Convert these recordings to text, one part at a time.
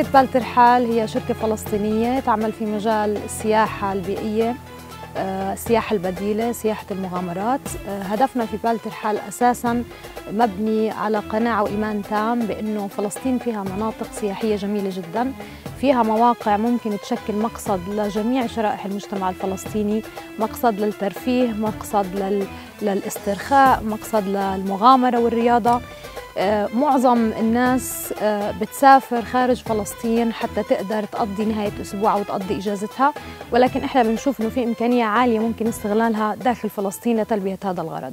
بال ترحال هي شركة فلسطينية تعمل في مجال السياحة البيئية، السياحة البديلة، سياحة المغامرات. هدفنا في بال ترحال أساساً مبني على قناعة وإيمان تام بأنه فلسطين فيها مناطق سياحية جميلة جداً، فيها مواقع ممكن تشكل مقصد لجميع شرائح المجتمع الفلسطيني، مقصد للترفيه، مقصد للاسترخاء، مقصد للمغامرة والرياضة. معظم الناس بتسافر خارج فلسطين حتى تقدر تقضي نهاية أسبوع أو تقضي إجازتها، ولكن إحنا بنشوف إنه في إمكانية عالية ممكن استغلالها داخل فلسطين لتلبية هذا الغرض.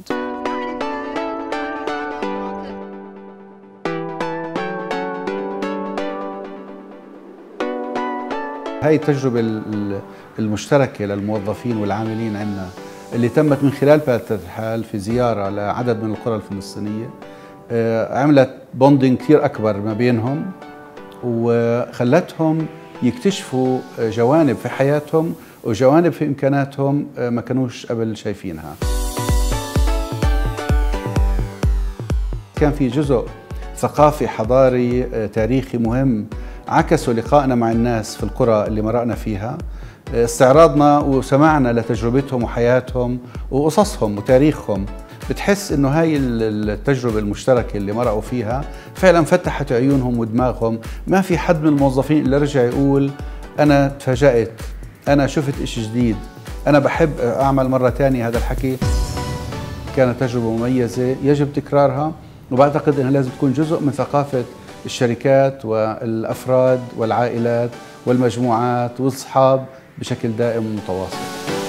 هاي التجربة المشتركة للموظفين والعاملين عندنا اللي تمت من خلال بال ترحال في زيارة لعدد من القرى الفلسطينية عملت بوندينج كثير أكبر ما بينهم، وخلتهم يكتشفوا جوانب في حياتهم وجوانب في إمكاناتهم ما كانوش قبل شايفينها. كان في جزء ثقافي حضاري تاريخي مهم عكسوا لقائنا مع الناس في القرى اللي مرقنا فيها، استعراضنا وسمعنا لتجربتهم وحياتهم وقصصهم وتاريخهم. بتحس انه هاي التجربة المشتركة اللي مرقوا فيها فعلا فتحت عيونهم ودماغهم. ما في حد من الموظفين اللي رجع يقول انا تفاجأت، انا شفت اشي جديد، انا بحب اعمل مرة تانية. هذا الحكي كانت تجربة مميزة يجب تكرارها، وبعتقد انها لازم تكون جزء من ثقافة الشركات والافراد والعائلات والمجموعات والاصحاب بشكل دائم ومتواصل.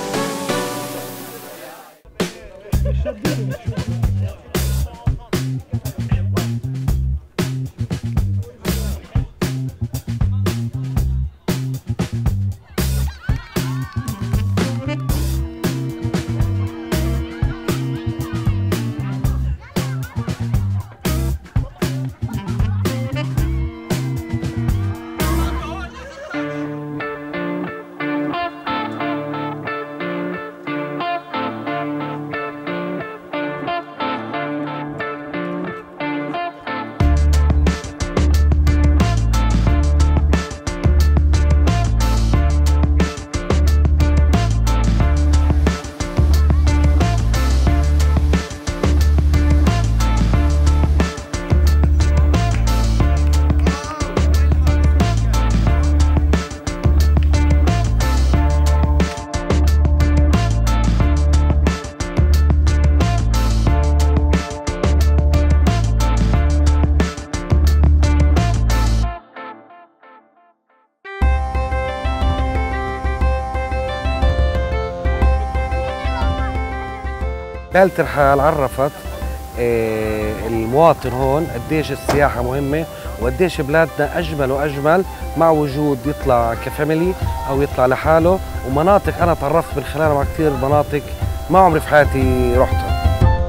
بال ترحال عرفت المواطن هون قديش السياحة مهمة وقديش بلادنا أجمل وأجمل مع وجود يطلع كفاميلي أو يطلع لحاله، ومناطق أنا تعرفت من خلالها مع كثير مناطق ما عمري في حياتي رحتها.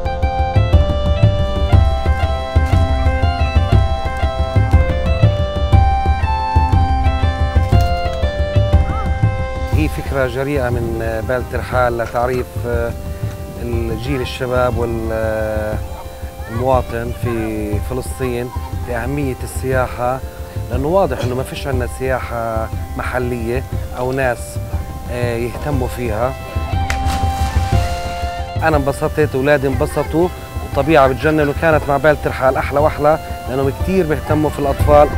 هي فكرة جريئة من بال ترحال لتعريف الجيل الشباب والمواطن في فلسطين بأهمية السياحة، لأنه واضح أنه ما فيش عندنا سياحة محلية أو ناس يهتموا فيها. أنا انبسطت، أولادي انبسطوا، والطبيعة بتجنن، وكانت مع بال ترحال أحلى وأحلى لأنهم كتير بيهتموا في الأطفال.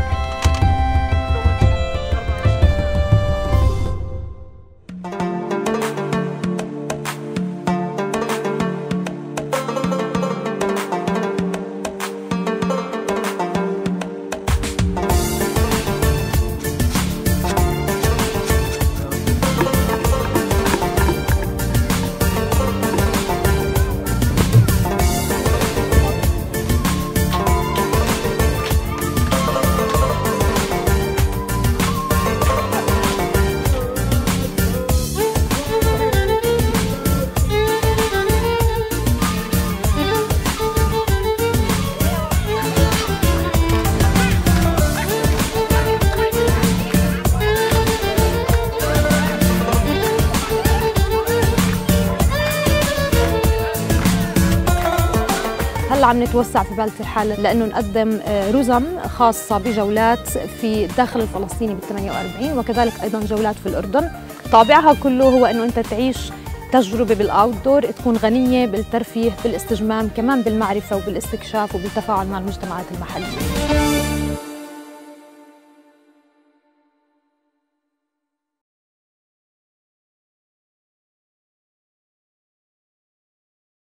عم نتوسع في بلدة الحالة لأنه نقدم رزم خاصة بجولات في الداخل الفلسطيني بال 48 وكذلك أيضا جولات في الأردن. طابعها كله هو أنه أنت تعيش تجربة بالأوتدور تكون غنية بالترفيه بالاستجمام كمان بالمعرفة وبالاستكشاف وبالتفاعل مع المجتمعات المحلية.